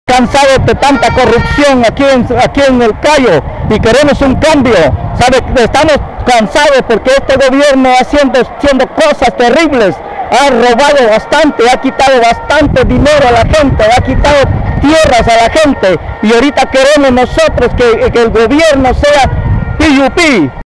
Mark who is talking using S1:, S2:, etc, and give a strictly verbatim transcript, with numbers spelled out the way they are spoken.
S1: Cansados de tanta corrupción aquí en, aquí en el Cayo y queremos un cambio. ¿Sabe? Estamos cansados porque este gobierno haciendo, haciendo cosas terribles, ha robado bastante, ha quitado bastante dinero a la gente, ha quitado tierras a la gente y ahorita queremos nosotros que, que el gobierno sea P U P.